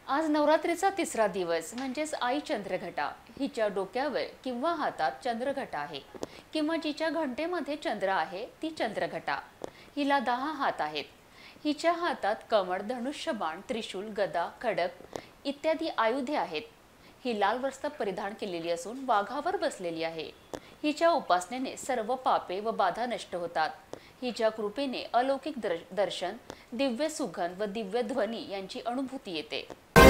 आज नवरात्रीचा तिसरा दिवस म्हणजेच आई चंद्रघटा। हिच्या डोक्यावर किंवा हातात चंद्रघटा आहे किंवा जिच्या घंटेमध्ये चंद्र आहे ती चंद्रघटा। हिला 10 हात आहेत। हिच्या हातात कमळ, धनुष्यबाण, त्रिशूल, गदा, खडक इत्यादी आयुधे आहेत। ही लाल वस्त्र परिधान केलेली असून वाघावर बसलेली आहे। हिच्या उपासनेने सर्व पापे व बाधा नष्ट होतात। हिच्या कृपेने अलौकिक दर्शन, दिव्य सुगंध व दिव्य ध्वनी यांची अनुभूती येते।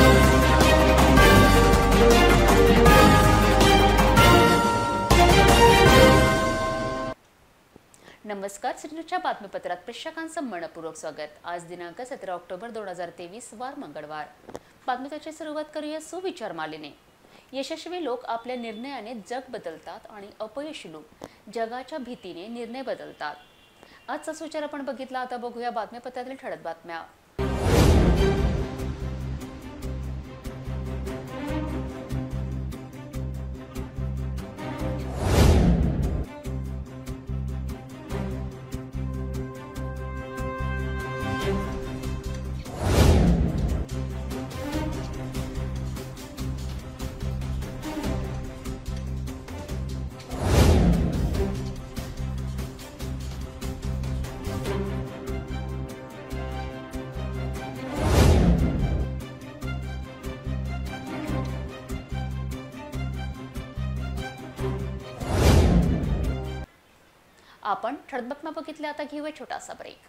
नमस्कार, सिडनीच्या बातमीपत्रात प्रेक्षकांचं मनपूर्वक स्वागत। आज दिनांक 17 ऑक्टोबर 2023 वार मंगळवार। बातमीची सुरुवात करूया सुविचार मालेने। यशस्वी लोक आपल्या निर्णयाने जग बदलतात आणि अपयशी लोक जगाच्या भीतीने निर्णय बदलतात। आजचा सुविचार आपण बघितला। आता बघूया बातमीपत्रातील ठळक बातम्या। आपण ठळक बातम्या बघितल्या। आता घेऊया छोटासा ब्रेक।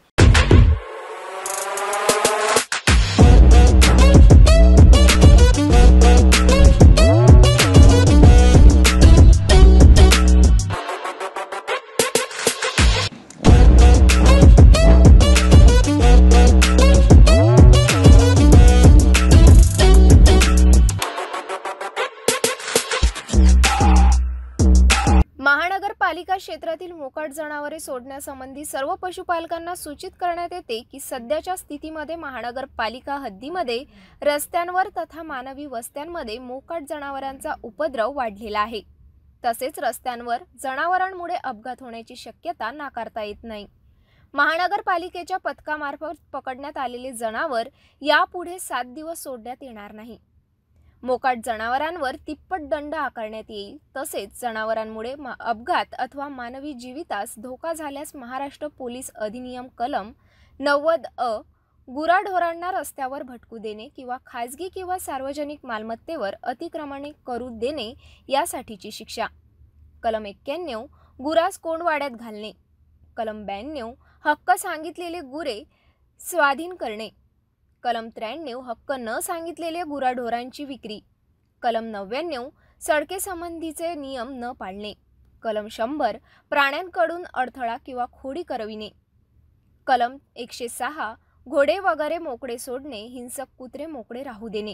महानगरपालिका क्षेत्रातील मोकाट जनावरे सोडण्यासंबंधी सर्व पशुपालकांना सूचित करण्यात येते की सध्याच्या स्थितीमध्ये महानगरपालिका हद्दीमध्ये रस्त्यांवर तथा मानवी वस्त्यांमध्ये मोकाट जनावरांचा उपद्रव वाढलेला आहे। तसेच रस्त्यांवर जनावरांमुळे अपघात होण्याची शक्यता नाकारता येत नाही। महानगरपालिकेच्या पथकामार्फत पकडण्यात आलेले जनावर यापुढे 7 दिवस सोडण्यात येणार नाही। मोकाट जनावरांवर तिप्पट दंड आकारण्यात येईल। तसेच जनावरांमुळे अपघात अथवा मानवी जीवितास धोका झाल्यास महाराष्ट्र पोलीस अधिनियम कलम 90 गुराढोरांना रस्त्यावर भटकू देणे किंवा खाजगी किंवा सार्वजनिक मालमत्तेवर अतिक्रमणे करू देणे यासाठीची शिक्षा। कलम 91 गुरास कोंडवाड्यात घालणे। कलम 92 हक्क सांगितलेले गुरे स्वाधीन करणे। कलम 93 हक्क न सांगितलेले गुराढोरांची विक्री। कलम 99 सडकेसंबंधीचे नियम न पाळणे। कलम 100 प्राण्यांकडून अडथळा किंवा खोडी करविणे। कलम 106 घोडे वगैरे मोकळे सोडणे, हिंसक कुत्रे मोकळे राहू देणे।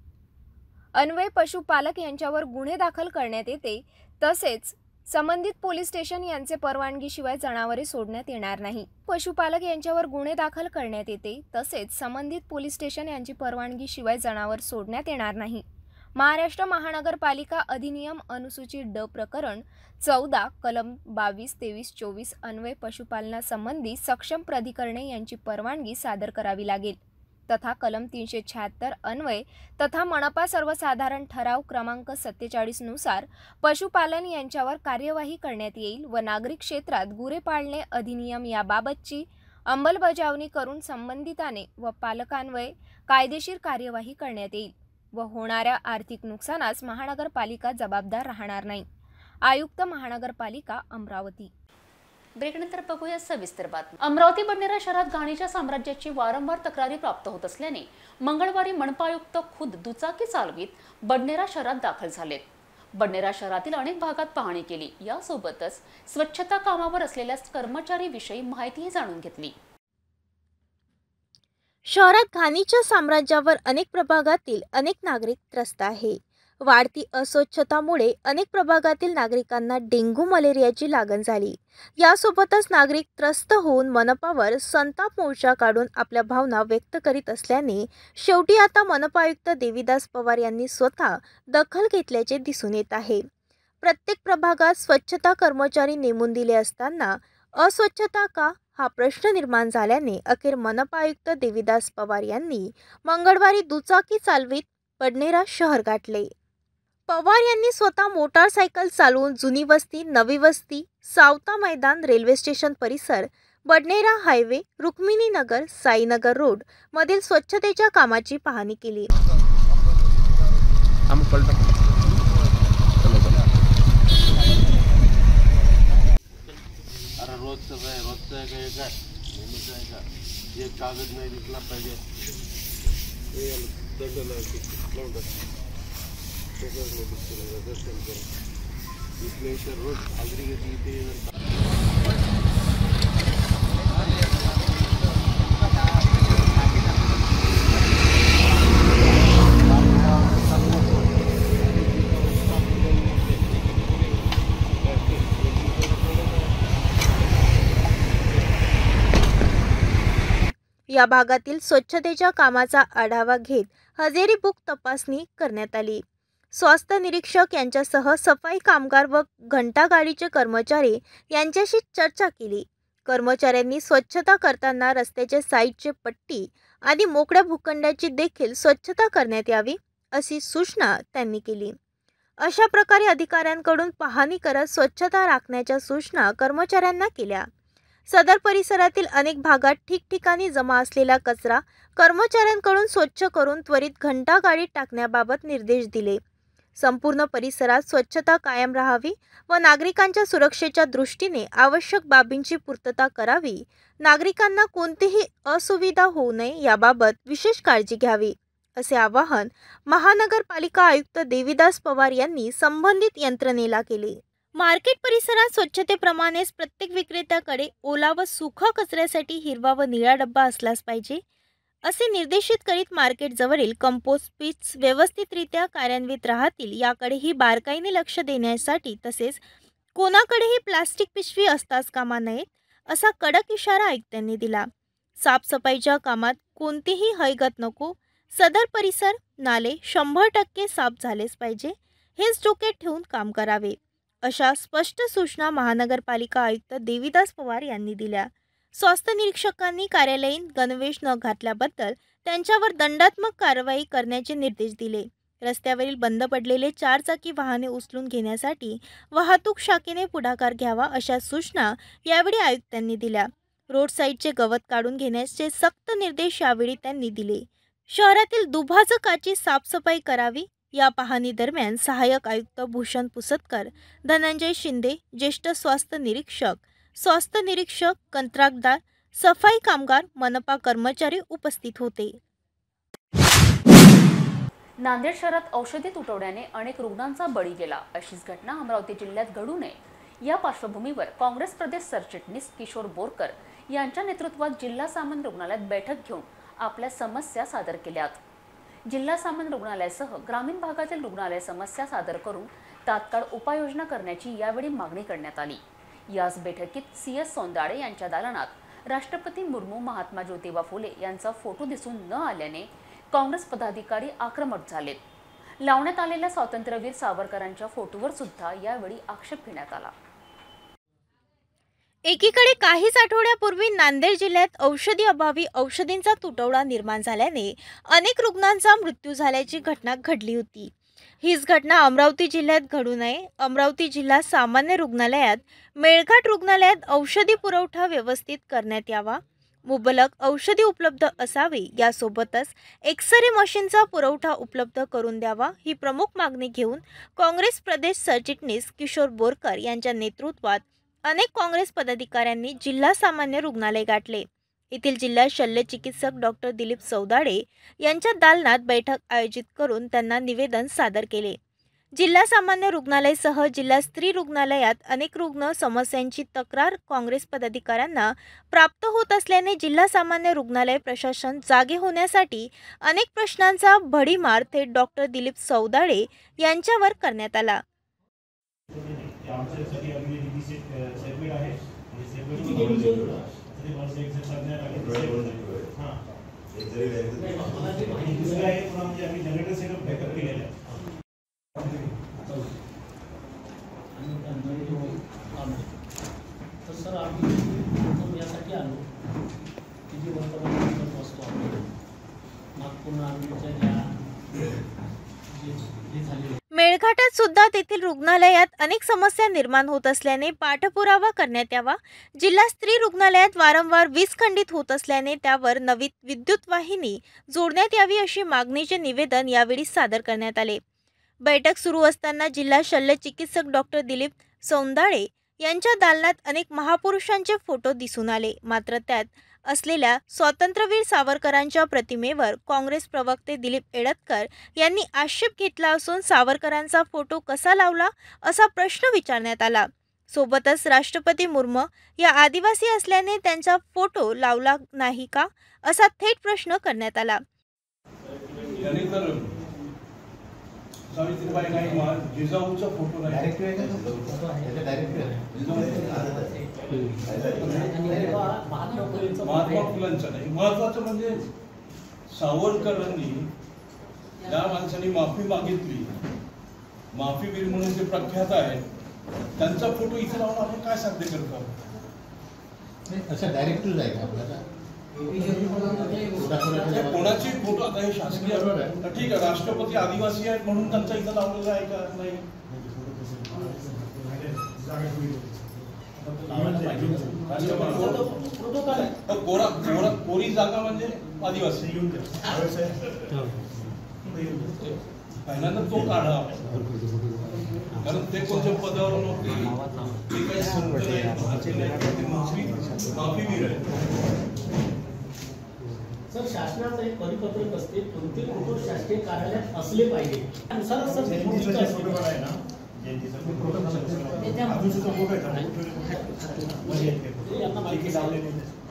अन्वय पशुपालक यांच्यावर गुन्हे दाखल करण्यात येते। तसेच संबंधित पोलीस स्टेशन यांचे परवानगीशिवाय जनावरे सोडण्यात येणार नाही। पशुपालक यांच्यावर गुन्हे दाखल करण्यात येते। तसेच संबंधित पोलीस स्टेशन यांची परवानगीशिवाय जनावर सोडण्यात येणार नाही। महाराष्ट्र महानगरपालिका अधिनियम अनुसूची ड प्रकरण 14 कलम 22, 23, 24 अन्वय पशुपालनासंबंधी सक्षम प्राधिकरणे यांची परवानगी सादर करावी लागेल तथा कलम 376 अन्वय तथा मनपा सर्वसाधारण ठराव क्रमांक 47 नुसार पशुपालन यांच्यावर कार्यवाही करण्यात येईल व नागरिक क्षेत्रात गुरे पाळणे अधिनियम याबाबतची अंमलबजावणी करून संबंधिताने व पालकांवर कायदेशीर कार्यवाही करण्यात येईल व होणाऱ्या आर्थिक नुकसानास महानगरपालिका जबाबदार राहणार नाही। आयुक्त महानगरपालिका अमरावती। ब्रेकनंतर बघूया सविस्तर बातमी। अमरावती बडनेरा शहरात घाणीच्या साम्राज्याची वारंवार तक्रारी प्राप्त होत असल्याने मंगळवारी मनपा आयुक्त खुद दुचाकी चालवीत बडनेरा शहरात दाखल झालेत। बडनेरा शहरातील अनेक भागात पाहणी केली। यासोबतच स्वच्छता कामावर असलेल्या कर्मचारीविषयी माहितीही जाणून घेतली। शहरात घाणीच्या साम्राज्यावर अनेक प्रभागातील अनेक नागरिक त्रस्त आहे। वाढती अस्वच्छतामुळे अनेक प्रभागातील नागरिकांना डेंग्यू मलेरियाची लागण झाली। यासोबतच नागरिक त्रस्त होऊन मनपावर संताप मोर्चा काढून आपल्या भावना व्यक्त करीत असल्याने शेवटी आता मनपा आयुक्त देवीदास पवार यांनी स्वतः दखल घेतल्याचे दिसून येत आहे। प्रत्येक प्रभागात स्वच्छता कर्मचारी नेमून दिले असताना अस्वच्छता का हा प्रश्न निर्माण झाल्याने अखेर मनपा आयुक्त देवीदास पवार यांनी मंगळवारी दुचाकी चालवीत बडनेरा शहर गाठले. पवार यांनी स्वतः मोटारसायकल चालवून जुनी वस्ती, नवी वस्ती, सावता मैदान, रेल्वे स्टेशन परिसर, बडनेरा हायवे, रुक्मिणीनगर, साईनगर रोड मधील स्वच्छतेच्या कामाची पाहणी केली. रोजचं आहे काय नेहमीचं आहे का? एक कागद नाही दिसला पाहिजे. रोज हाजरी घेतली ते या भागातील स्वच्छतेच्या कामाचा आढावा घेत हजेरी बुक तपासणी करण्यात आली. स्वास्थ्य निरीक्षक यांच्यासह सफाई कामगार व घंटागाडीचे कर्मचारी यांच्याशी चर्चा केली. कर्मचाऱ्यांनी स्वच्छता करताना रस्त्याच्या साईडचे पट्टी आणि मोकळ्या भूखंडाची देखील स्वच्छता करण्यात यावी अशी सूचना त्यांनी केली. अशा प्रकारे अधिकाऱ्यांकडून पाहणी करत स्वच्छता राखण्याच्या सूचना कर्मचाऱ्यांना केल्या. सदर परिसरातील अनेक भागात ठिकठिकाणी जमा असलेला कचरा कर्मचाऱ्यांकडून स्वच्छ करून त्वरित घंटागाडीत टाकण्याबाबत निर्देश दिले. संपूर्ण परिसरात स्वच्छता कायम राहावी व नागरिकांच्या सुरक्षेच्या दृष्टीने आवश्यक बाबींची पूर्तता करावी. नागरिकांना कोणतीही असुविधा होऊ नये याबाबत विशेष काळजी घ्यावी असे आवाहन महानगरपालिका आयुक्त देवीदास पवार यांनी संबंधित यंत्रणेला केले. मार्केट परिसरात स्वच्छतेप्रमाणेच प्रत्येक विक्रेत्याकडे ओला व सुका कचऱ्यासाठी हिरवा व निळा डब्बा असलाच पाहिजे असे निर्देशित करीत मार्केट जवळील कंपोस्ट पिट्स व्यवस्थितरित्या कार्यान्वित राहतील याकडेही बारकाईने लक्ष देण्यासाठी तसेच कोणाकडेही प्लास्टिक पिशवी असताच कामा नयेत असा कडक इशारा आयुक्तांनी दिला. साफसफाईच्या कामात कोणतीही हयगत नको. सदर परिसर नाले 100% साफ झालेच पाहिजे हेच डोक्यात ठेवून काम करावे अशा स्पष्ट सूचना महानगरपालिका आयुक्त देवीदास पवार यांनी दिल्या. स्वास्थ्य निरीक्षकांनी कार्यालयीन गणवेश न घातल्याबद्दल त्यांच्यावर दंडात्मक कारवाई करण्याचे निर्देश दिले. रस्त्यावरील बंद पडलेले 4 चाकी वाहने उचलून घेण्यासाठी वाहतूक शाखेने पुढाकार घ्यावा अशा सूचना यावेळी आयुक्तांनी दिल्या. रोड साईडचे गवत काढून घेण्याचे सक्त निर्देश यावेळी त्यांनी दिले. शहरातील दुभाजकाची साफसफाई करावी. या पाहणी दरम्यान सहाय्यक आयुक्त भूषण पुसतकर, धनंजय शिंदे, ज्येष्ठ स्वास्थ्य निरीक्षक, कंत्राटदार, सफाई कामगार, मनपा कर्मचारी उपस्थित होते. नांदेड शहरात औषधी तुटवड्याने अनेक रुग्णांचा बळी गेला अशीच घटना अमरावती जिल्ह्यात घडू नये या पार्श्वभूमीवर काँग्रेस प्रदेश सरचिटणीस किशोर बोरकर यांच्या नेतृत्वात जिल्हा सामान्य रुग्णालयात बैठक घेऊन आपल्या समस्या सादर केल्यात. जिल्हा सामान्य रुग्णालयासह ग्रामीण भागातील रुग्णालय समस्या सादर करून तात्काळ उपाययोजना करण्याची यावेळी मागणी करण्यात आली. याच बैठकीत CS सोंदाडे यांच्या दालनात राष्ट्रपती मुर्मू, महात्मा ज्योतिबा फुले यांचा फोटो दिसून न आल्याने काँग्रेस पदाधिकारी आक्रमक झालेत. लावण्यात आलेल्या स्वातंत्र्यवीर सावरकरांच्या फोटोवर सुद्धा यावेळी आक्षेप घेण्यात आला. एकीकडे काहीच आठवड्यापूर्वी नांदेड जिल्ह्यात औषधी अभावी औषधींचा तुटवडा निर्माण झाल्याने अनेक रुग्णांचा मृत्यू झाल्याची घटना घडली होती. हीच घटना अमरावती जिल्ह्यात घडू नये. अमरावती जिल्हा सामान्य रुग्णालयात, मेळघाट रुग्णालयात औषधी पुरवठा व्यवस्थित करण्यात यावा. मुबलक औषधी उपलब्ध असावी. यासोबतच एक्सरे मशीनचा पुरवठा उपलब्ध करून द्यावा. ही प्रमुख मागणी घेऊन काँग्रेस प्रदेश सरचिटणीस किशोर बोरकर यांच्या नेतृत्वात अनेक काँग्रेस पदाधिकाऱ्यांनी जिल्हा सामान्य रुग्णालय गाठले. येथील जिल्हा शल्यचिकित्सक डॉक्टर दिलीप सौदाडे यांच्या दालनात बैठक आयोजित करून त्यांना निवेदन सादर केले. जिल्हा सामान्य रुग्णालयासह जिल्हा स्त्री रुग्णालयात अनेक रुग्ण समस्यांची तक्रार काँग्रेस पदाधिकाऱ्यांना प्राप्त होत असल्याने जिल्हा सामान्य रुग्णालय प्रशासन जागे होण्यासाठी अनेक प्रश्नांचा भडीमार थेट डॉक्टर दिलीप सौदाडे यांच्यावर करण्यात आला. तर सर आम्ही यासाठी आलो तरीत सुद्धा तेथील रुग्णालयात अनेक समस्या निर्माण होत असल्याने पाठपुरावा करण्यात यावा। जिल्हा स्त्री रुग्णालयात वारंवार वीज खंडित होत असल्याने त्यावर नवी विद्युत वाहिनी जोडण्यात यावी अशी मागणीचे निवेदन यावेळी सादर करण्यात आले। बैठक सुरू असताना जिल्हा शल्य चिकित्सक डॉक्टर दिलीप सौंदाळे यांच्या दालनात अनेक महापुरुषांचे फोटो दिसून आले। मात्र त्यात असलेल्या स्वातंत्र्यवीर सावरकरांच्या प्रतिमेवर काँग्रेस प्रवक्ते दिलीप एळतकर यांनी आक्षेप घेतला असून सावरकरांचा फोटो कसा लावला असा प्रश्न विचारण्यात आला। सोबतच राष्ट्रपती मुर्मू या आदिवासी असल्याने त्यांचा फोटो लावला नाही का असा थेट प्रश्न करण्यात आला। सावित्रीबाई नाही जिजाऊचा फोटो नाही महात्मा फुलांचा नाही। महत्वाचं म्हणजे सावरकरांनी या माणसांनी माफी मागितली, माफीवीर म्हणून ते प्रख्यात आहेत, त्यांचा फोटो इथे लावून आपण काय साध्य करतो? अच्छा डायरेक्टर आहे आपल्याला कोणाची फोटो आता हे शासकीय ठीक आहे, राष्ट्रपती आदिवासी आहेत म्हणून त्यांचा इथं लावलेला आहे का? नाही, कोरी जागा म्हणजे आदिवासी पहिल्यांदा तो काढा, कारण ते कोणत्या पदावर नव्हते, ते काही संत नाही, माफीवीर आहे। सर शासनाचं एक परिपत्रक असते, कोणते फोटो शासकीय कार्यालयात असले पाहिजे त्यानुसार सर आहे ना यांना माहिती लावलेली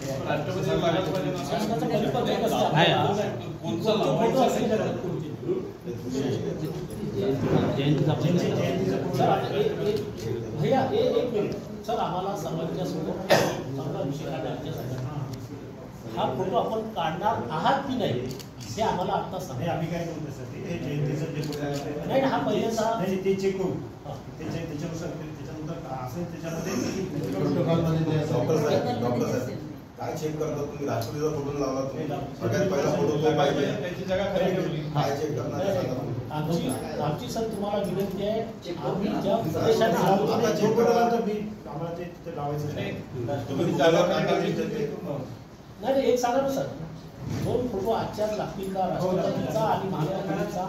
भैया एक मिनिट सर, आम्हाला सर्वांच्या सोबत चांगला विषय काढायचा हा फोटो आपण काढणार आहात की नाही हे आम्हाला आता सांगा। आम्ही काय करू त्यासाठी जयंतीचं जे फोटो नाही हा पहिल्याचा नाही ते चेक करू त्याच्यानुसार त्याच्यानंतर असेल त्याच्यामध्ये डॉक्टर साहेब काय चेक करतात तुम्ही? राष्ट्रपतीचा फोटो लावला तुम्ही, सगळ्यात पहिला फोटो तो पाहिजे, त्याची जागा खाली ठेवली, काय चेक करणार? आमची सर तुम्हाला विनंती आहे, आम्ही ज्या प्रदेशात आता चेक करायला तर मी आम्हाला ते तिथे लावायचं नाही, तुम्ही जागा काय ठेवली नाही एक सांगा ना सर, दोन फोटो आजच्याच लागतील का? राष्ट्रपतीचा आणि महात्मा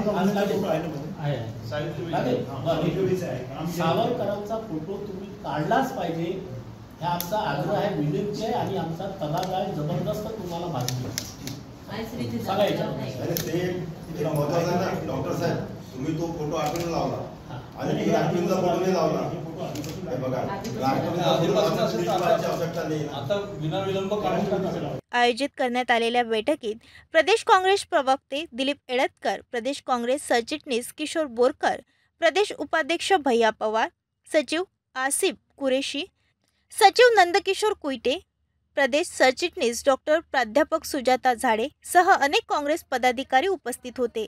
सावरकरांचा फोटो तुम्ही काढलाच पाहिजे, हा आमचा आग्रह आहे, विनंती आहे आणि आमचा तगादा जबरदस्त तुम्हाला मागणी सांगायचं। महत्वाचं आहे ना डॉक्टर साहेब, तुम्ही तो फोटो आठवून लावला आणि राष्ट्रपतीचा फोटो नाही लावला, बघा राष्ट्रपतीचा आवश्यकता नाही, आता विनाविलंब काढून टाका। आयोजित करण्यात आलेल्या बैठकीत प्रदेश काँग्रेस प्रवक्ते दिलीप एळतकर, प्रदेश काँग्रेस सरचिटणीस किशोर बोरकर, प्रदेश उपाध्यक्ष भैया पवार, सचिव आसिफ कुरेशी, सचिव नंदकिशोर कुईटे, प्रदेश सरचिटणीस डॉक्टर प्राध्यापक सुजाता झाडे सह अनेक काँग्रेस पदाधिकारी उपस्थित होते।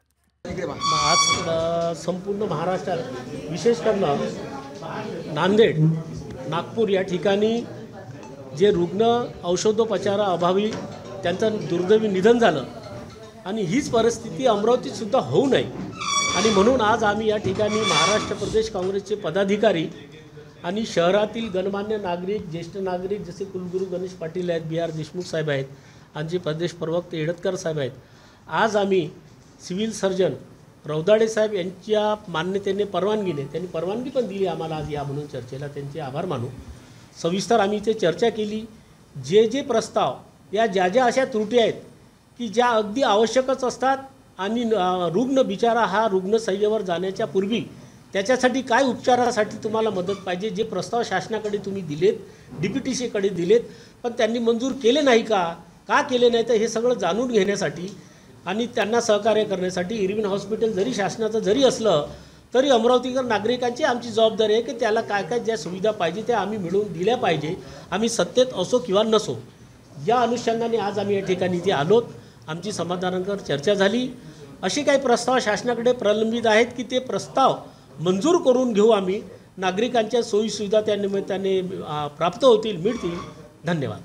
आज संपूर्ण महाराष्ट्रात विशेष करून नांदेड, नागपूर या ठिकाणी जे रुग्ण औषधोपचाराअभावी त्यांचं दुर्दैवी निधन झालं आणि हीच परिस्थिती अमरावतीत सुद्धा होऊ नये आणि म्हणून आज आम्ही या ठिकाणी महाराष्ट्र प्रदेश काँग्रेसचे पदाधिकारी आणि शहरातील गणमान्य नागरिक, ज्येष्ठ नागरिक जसे कुलगुरू गणेश पाटील आहेत, BR देशमुख साहेब आहेत, आमचे प्रदेश प्रवक्ते एळतकर साहेब आहेत, आज आम्ही सिव्हिल सर्जन रौदाडे साहेब यांच्या मान्यतेने परवानगीने, त्यांनी परवानगी पण दिली आम्हाला आज या म्हणून चर्चेला, त्यांचे आभार मानू। सविस्तर आम्ही इथे चर्चा केली, जे प्रस्ताव या ज्या अशा त्रुटी आहेत की ज्या अगदी आवश्यकच असतात आणि रुग्ण बिचारा हा रुग्णसय्येवर जाण्याच्या पूर्वी त्याच्यासाठी काय उपचारासाठी तुम्हाला मदत पाहिजे, जे प्रस्ताव शासनाकडे तुम्ही दिलेत, DPTCकडे दिलेत, पण त्यांनी मंजूर केले नाही का केले नाही, तर हे सगळं जाणून घेण्यासाठी आणि त्यांना सहकार्य करण्यासाठी इरविन हॉस्पिटल जरी शासनाचं जरी असलं तरी अमरावतीकर नागरिकांची आमची जबाबदारी आहे की त्याला काय ज्या सुविधा पाहिजे त्या आम्ही मिळवून दिल्या पाहिजे, आम्ही सत्तेत असो किंवा नसो। या अनुषंगाने आज आम्ही या ठिकाणी इथे आलोत, आमची समाधानकर चर्चा झाली। असे काही प्रस्ताव शासनाकडे प्रलंबित आहेत की ते प्रस्ताव मंजूर करून घेऊ आम्ही, नागरिकांच्या सोयीसुविधा त्या निमित्ताने प्राप्त होतील, मिळतील। धन्यवाद।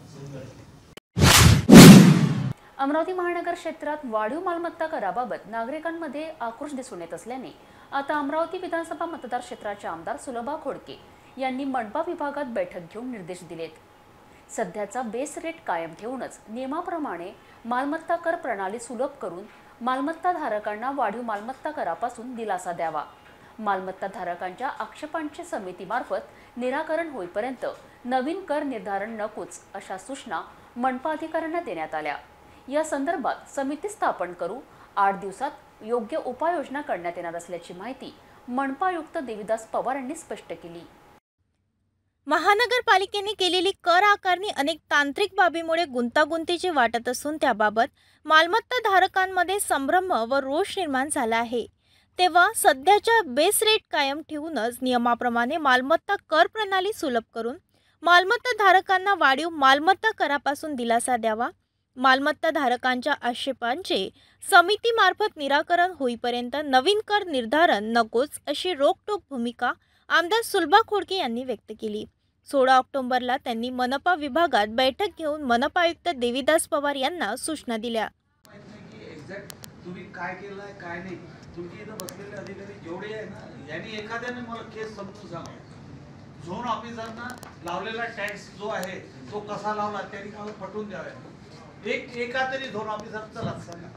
अमरावती महानगर क्षेत्रात वाढीव मालमत्ता कराबाबत नागरिकांमध्ये आक्रोश दिसून येत असल्याने आता अमरावती विधानसभा मतदार क्षेत्राचे आमदार सुलभा खोडके यांनी मनपा विभागात बैठक घेऊन निर्देश दिलेत. सध्याचा बेस रेट कायम ठेवूनच नियमाप्रमाणे मालमत्ता कर प्रणाली सुलभ करून मालमत्ता धारकांना वाढीव मालमत्ता करापासून दिलासा द्यावा. मालमत्ता धारकांच्या आक्षेपांचे समितीमार्फत निराकरण होईपर्यंत नवीन कर निर्धारण नकोच अशा सूचना मनपा अधिकाऱ्यांना देण्यात आल्या. या संदर्भात समिती स्थापन करू 8 दिवसात योग्य उपाययोजना करण्यात येणार असल्याची माहिती मनपा आयुक्त देविदास पवार यांनी स्पष्ट केली. महानगरपालिकेने केलेली कर आकारणी अनेक तांत्रिक बाबीमुळे गुंतागुंतीची वाटत असून त्याबाबत मालमत्ता धारकांमध्ये संभ्रम व रोष निर्माण झाला आहे. तेव्हा सध्याच्या बेस रेट कायम ठेवूनच नियमाप्रमाणे मालमत्ता कर प्रणाली सुलभ करून मालमत्ता धारकांना वाढीव मालमत्ता करापासून दिलासा द्यावा. मालमत्ता धारकांच्या आक्षेपांचे समितीमार्फत निराकरण होईपर्यंत नवीन कर निर्धारण नकोच अशी रोखठोक भूमिका आमदार सुलभा खोडके यांनी व्यक्त केली. 16 ऑक्टोबरला त्यांनी मनपा विभागात बैठक घेऊन मनपा आयुक्त देविदास पवार यांना सूचना दिल्या. तुम्ही काय केलंय काय नाही, तुमची इथं बसलेले अधिकारी जेवढे आहे ना, यांनी एखाद्याने मला केस समजून सांगा. झोन ऑफिसरना लावलेला टॅक्स जो आहे तो कसा लावला त्यांनी मला पटवून द्यावे. एका तरी झोन ऑफिसरचा लक्षात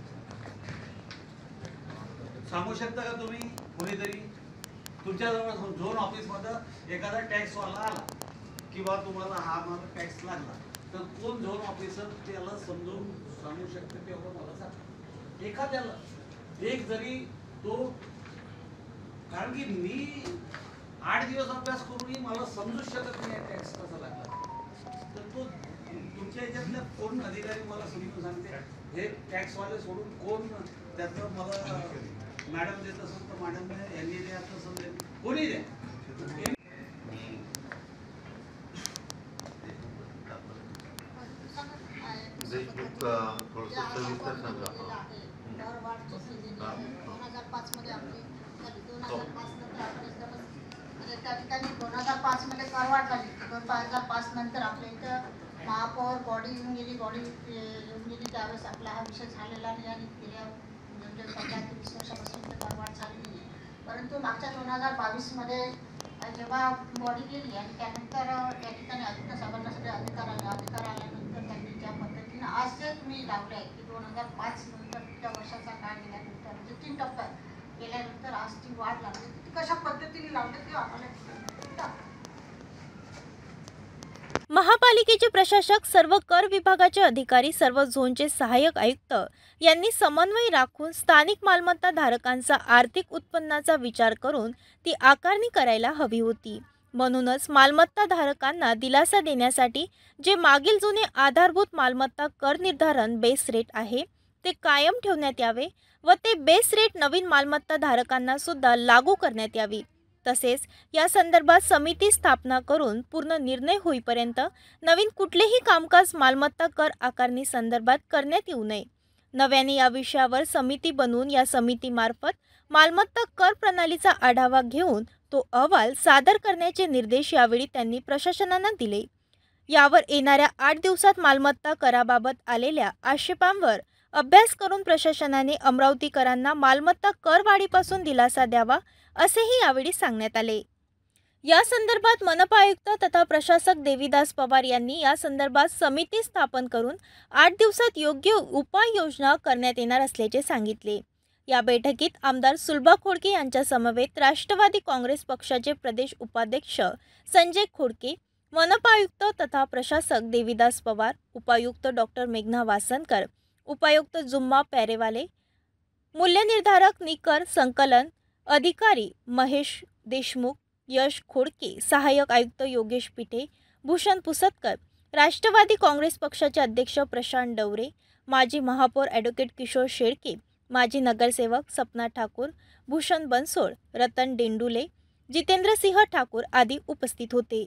सांगू शकता का तुम्ही? कोणीतरी तुमच्याजवळ झोन ऑफिसमध्ये एखादा टॅक्सवाला आला की बा तुम्हाला हा मला टॅक्स लागला, तर कोण झोन ऑफिसर त्याला समजून सांगू शकते तेव्हा मला सांगा. एखाद्याला एक जरी तो, कारण की मी 8 दिवस अभ्यास करूनही मला समजूच शकत नाही टॅक्स कसा लागला, तर तो तुमच्या याच्यातल्या कोण अधिकारी मला समजून सांगते. हे टॅक्सवाले सोडून कोण त्याचं मला मॅडम देत असेल तर मॅडम यांनी द्या, असं समजेल कोणी द्या. देशमुख थोडंसं सविस्तर सांगा. 2005 मध्ये आपली 2005 नंतर आपण एकदमच म्हणजे त्या ठिकाणी 2005 मध्ये करवाढ झाली. 2005 नंतर आपल्या इथं महापौर बॉडी येऊन गेली, त्यावेळेस आपला हा विषय झालेला नाही आणि गेल्या म्हणजे 15-20 वर्षापासून ते करवाढ झाली नाही. परंतु मागच्या 2022 मध्ये जेव्हा बॉडी गेली आणि त्यानंतर त्या ठिकाणी आयुक्त साहेबांना सगळे अधिकार आल्यानंतर त्यांनी ज्या पद्धतीनं आज जे तुम्ही लावले आहे की 2005 नंतर त्या वर्षाचा काळ गेल्यानंतर म्हणजे 3 टप्प्यात गेल्यानंतर आज ती वाढ लागली, ती कशा पद्धतीने लावली ते आम्हाला. महापालिकेचे प्रशासक, सर्व कर विभागाचे अधिकारी, सर्व झोनचे सहाय्यक आयुक्त यांनी समन्वय राखून स्थानिक मालमत्ता धारकांचा आर्थिक उत्पन्नाचा विचार करून ती आकारणी करायला हवी होती. म्हणूनच मालमत्ता धारकांना दिलासा देण्यासाठी जे मागील जुने आधारभूत मालमत्ता कर निर्धारण बेस रेट आहे ते कायम ठेवण्यात यावे व ते बेस रेट नवीन मालमत्ता धारकांना सुद्धा लागू करण्यात यावी. तसेच या संदर्भात समिती स्थापना करून पूर्ण निर्णय होईपर्यंत नवीन कुठलेही कामकाज मालमत्ता कर आकारणी संदर्भात करण्यात येऊ नये. नव्याने या विषयावर समिती बनवून या समितीमार्फत मालमत्ता कर प्रणालीचा आढावा घेऊन तो अहवाल सादर करण्याचे निर्देश यावेळी त्यांनी प्रशासनाला दिले. यावर येणाऱ्या 8 दिवसात मालमत्ता कराबाबत आलेल्या आक्षेपांवर अभ्यास करून प्रशासनाने अमरावतीकरांना मालमत्ता करवाढीपासून दिलासा द्यावा असेही यावेळी सांगण्यात आले. या संदर्भात मनपा आयुक्त तथा प्रशासक देविदास पवार यांनी या संदर्भात समिती स्थापन करून 8 दिवसात योग्य उपाययोजना करण्यात येणार असल्याचे सांगितले. या बैठकीत आमदार सुलभा खोडके यांच्या समवेत राष्ट्रवादी काँग्रेस पक्षाचे प्रदेश उपाध्यक्ष संजय खोडके, मनपा आयुक्त तथा प्रशासक देविदास पवार, उपायुक्त डॉक्टर मेघना वासनकर, उपायुक्त जुम्मा पॅरेवाले, मूल्यनिर्धारक निकर संकलन अधिकारी महेश देशमुख, यश खोडके, सहाय्यक आयुक्त योगेश पिठे, भूषण पुसतकर, राष्ट्रवादी काँग्रेस पक्षाचे अध्यक्ष प्रशांत डवरे, माजी महापौर ॲडव्होकेट किशोर शेळके, माजी नगरसेवक सपना ठाकूर, भूषण बनसोड, रतन डेंडुले, जितेंद्रसिंह ठाकूर आदी उपस्थित होते.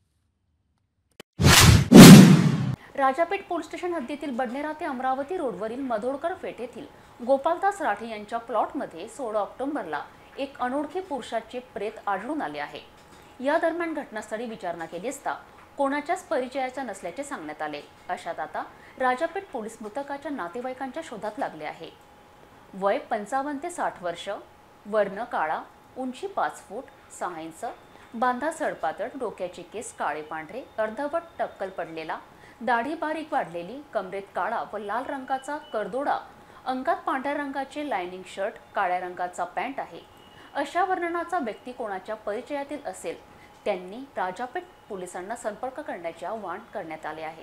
राजापेठ पोलीस स्टेशन हद्दीतील बडनेरा ते अमरावती रोडवरील मधोडकर पेठ येथील गोपालदास राठे यांच्या प्लॉटमध्ये 16 ऑक्टोबरला एक अनोळखी पुरुषाचे प्रेत आढळून आले आहे. या दरम्यान घटनास्थळी विचारणा केली असता कोणाच्याच परिचयाचा नसल्याचे सांगण्यात आले. अशात आता राजापेठ पोलीस मृतकाच्या नातेवाईकांच्या शोधात लागले आहे. वय 55 ते 60 वर्ष, वर्ण काळा, उंची 5 फूट 6 इंच, बांधा सडपातळ, डोक्याचे केस काळे पांढरे, अर्धवट टक्कल पडलेला, दाढी बारीक वाढलेली, कमरेत काळा व लाल रंगाचा करदोडा, अंगात पांढऱ्या रंगाचे लायनिंग शर्ट, काळ्या रंगाचा पॅन्ट आहे. अशा वर्णनाचा व्यक्ती कोणाच्या परिचयातील असेल त्यांनी राजापेठ पोलिसांना संपर्क करण्याचे आवाहन करण्यात आले आहे.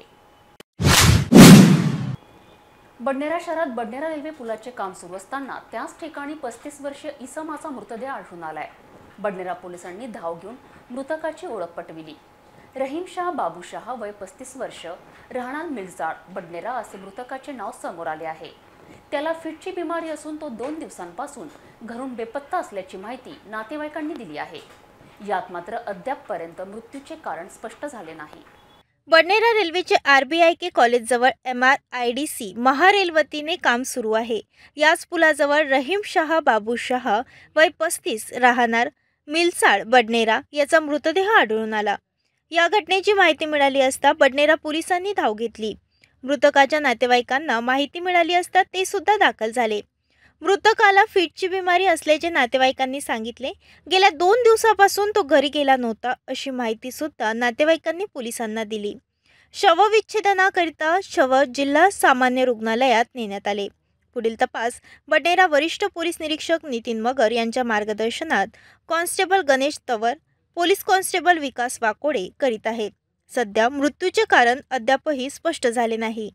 बडनेरा शहरात बडनेरा रेल्वे पुलाचे काम सुरू असताना त्याच ठिकाणी 35 वर्षीय इसमाचा मृतदेह आढळून आलाय. बडनेरा पोलिसांनी धाव घेऊन मृतकाची ओळख पटविली. रहीम शाह बाबू शाह वय 35 वर्ष, राहणार मिलजाड, बडनेरा असे मृतकाचे नाव समोर आले आहे. त्याला फिटची बिमारी असून तो 2 दिवसांपासून घरून बेपत्ता असल्याची माहिती नातेवाईकांनी दिली आहे. यात मात्र अद्यापपर्यंत मृत्यूचे कारण स्पष्ट झाले नाही. बडनेरा रेल्वेचे RBIK कॉलेजजवळ MRIDC महारेल वतीने काम सुरू आहे. याच पुलाजवळ रहीम शाह बाबू शाह वय 35 राहणार मिलसाड बडनेरा याचा मृतदेह आढळून आला. या घटनेची माहिती मिळाली असता बडनेरा पोलिसांनी धाव घेतली. मृतकाच्या नातेवाईकांना माहिती मिळाली असता ते सुद्धा दाखल झाले. मृतकाला फिटची बिमारी असल्याचे नातेवाईकांनी सांगितले. गेल्या 2 दिवसापासून तो घरी गेला नव्हता अशी माहिती सुद्धा नातेवाईकांनी पोलिसांना दिली. शवविच्छेदनाकरिता शव जिल्हा सामान्य रुग्णालयात नेण्यात आले. पुढील तपास बडनेरा वरिष्ठ पोलीस निरीक्षक नितीन मगर यांच्या मार्गदर्शनात कॉन्स्टेबल गणेश तवर, पोलीस कॉन्स्टेबल विकास वाकोडे करीत आहेत. सध्या मृत्यूचे कारण अद्यापही स्पष्ट झाले नाही.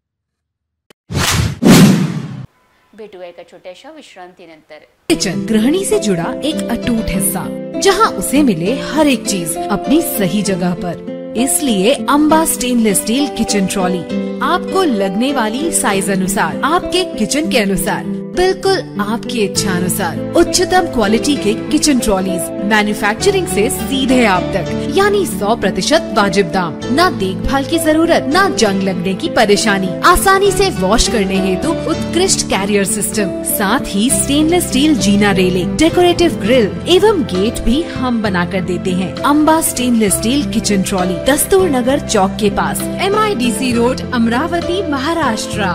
भेटूया एका छोट्याशा विश्रांतीनंतर. किचन गृहिणी से जुड़ा एक अटूट हिस्सा, जहां उसे मिले हर एक चीज अपनी सही जगह पर. इसलिए Amba stainless steel kitchen trolley आपको लगने वाली साइज अनुसार, आपके किचन के अनुसार, बिल्कुल आपकी इच्छा अनुसार उच्चतम क्वालिटी के किचन ट्रॉलीज मैन्युफैक्चरिंग से सीधे आप तक, यानी 100% वाजिब दाम, ना देखभाल की जरूरत, ना जंग लगने की परेशानी, आसानी से वॉश करने हेतु उत्कृष्ट कैरियर सिस्टम, साथ ही स्टेनलेस स्टील जीना रेलिंग, डेकोरेटिव ग्रिल एवं गेट भी हम बना कर देते हैं. Amba stainless steel kitchen trolley, Dastur Nagar चौक के पास, MIDC रोड, अमरावती, महाराष्ट्र.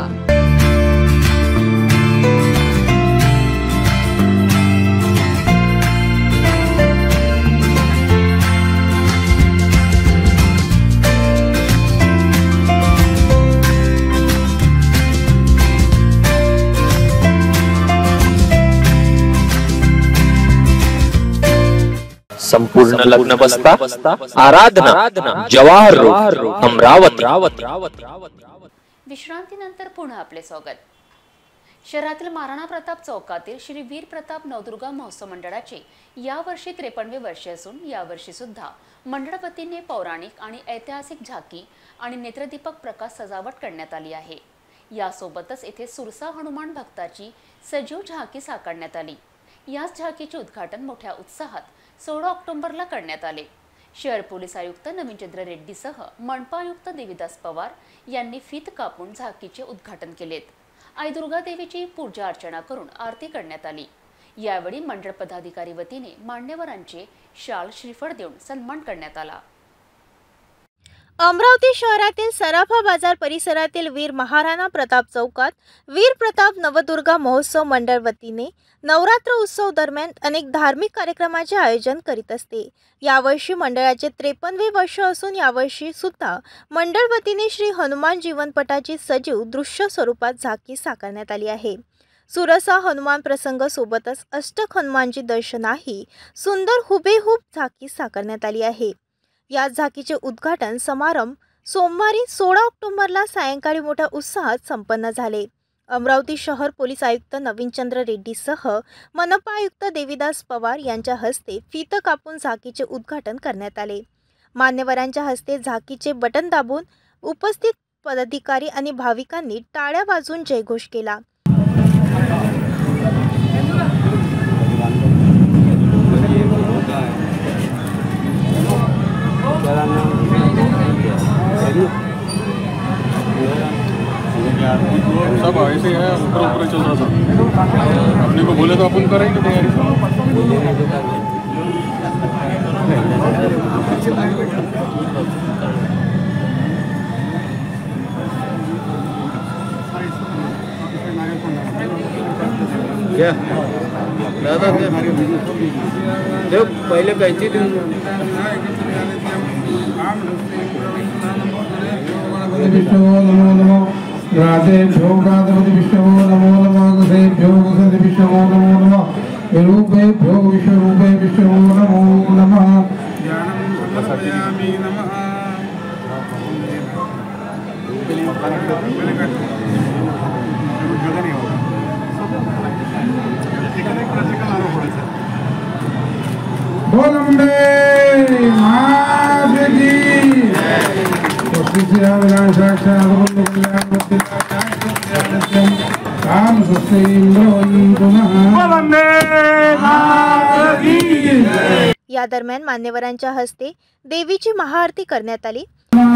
संपूर्ण लग्न बसता आराधना जवाहर रोड अमरावती. विश्रांतीनंतर पुन्हा आपले स्वागत. शहरातील महाराणा प्रताप चौकातील श्री वीर प्रताप नवदुर्गा महोत्सव मंडळाचे यावर्षी 53वे वर्ष असून यावर्षी सुद्धा मंडळ वतीने पौराणिक आणि ऐतिहासिक झाकी आणि नेत्रदीपक प्रकाश सजावट करण्यात आली आहे. यासोबतच येथे सुरसा हनुमान भक्ताची सजीव झाकी साकारण्यात आली. याच झाकीचे उद्घाटन मोठ्या उत्साहात 16 ऑक्टोबरला करण्यात आले. शहर पोलीस आयुक्त नवीनचंद्र रेड्डीसह मनपा आयुक्त देवीदास पवार यांनी फीत कापून झाकीचे उद्घाटन केलेत. आई दुर्गा देवीची पूजा अर्चना करून आरती करण्यात आली. यावेळी मंडळ पदाधिकारी वतीने मान्यवरांचे शाल श्रीफळ देऊन सन्मान करण्यात आला. अमरावती शहरातील सराफा बाजार परिसरातील वीर महाराणा प्रताप चौकात वीर प्रताप नवदुर्गा महोत्सव मंडळ वतीने नवरात्र उत्सव दरम्यान अनेक धार्मिक कार्यक्रमाचे आयोजन करीत असते. यावर्षी मंडळाचे 53वे वर्ष असून यावर्षी सुद्धा मंडळ वतीने श्री हनुमान जीवनपटाची सजीव दृश्य स्वरूपात झाकी साकारण्यात आली आहे. सुरसा हनुमान प्रसंग सोबतच अष्टक हनुमानजी दर्शनाही सुंदर हुबेहूब झाकी साकारण्यात आली आहे. या झाकीचे उद्घाटन समारंभ सोमवारी 16 ऑक्टोबरला सायंकाळी मोठ्या उत्साहात संपन्न झाले. अमरावती शहर पोलीस आयुक्त नवीनचंद्र रेड्डीसह मनपा आयुक्त देवीदास पवार यांच्या हस्ते फीत कापून झाकीचे उद्घाटन करण्यात आले. मान्यवरांच्या हस्ते झाकीचे बटन दाबून उपस्थित पदाधिकारी आणि भाविकांनी टाळ्या वाजवून जयघोष केला. सब ऐसे है, ऊपर चल रहा था. अपने को बोले तो अपन करेंगे तैयारी. दादा देव पहले कैची दिन विष्णु नमो नमो राधेभ्यो राधपति विष्णु नमो नमः गसेभ्यो गसति विष्णु नमो नमः रूपेभ्यो विश्वरूपे विष्णु नमो नमः बोलंबे मात की काम या दरम्यान मान्यवरांच्या हस्ते देवीची महाआरती करण्यात आली।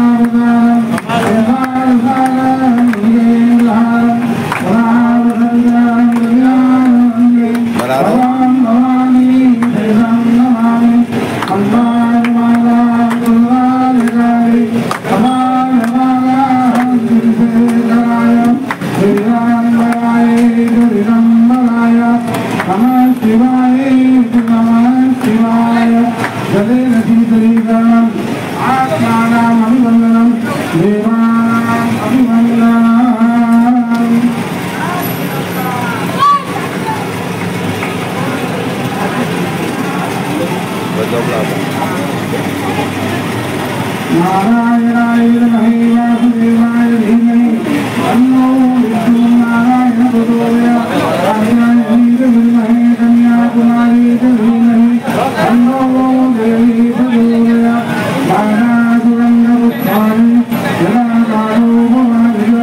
नारायणाय नमः वासुदेवाय धीमहि तन्नो विष्णु नारायण प्रचोदयात् धीमहि कन्याकुमारी धीमहि तन्नो देवी प्रचोदयात् नारायणगुणपुष्पाणि जलाकारो भवानिव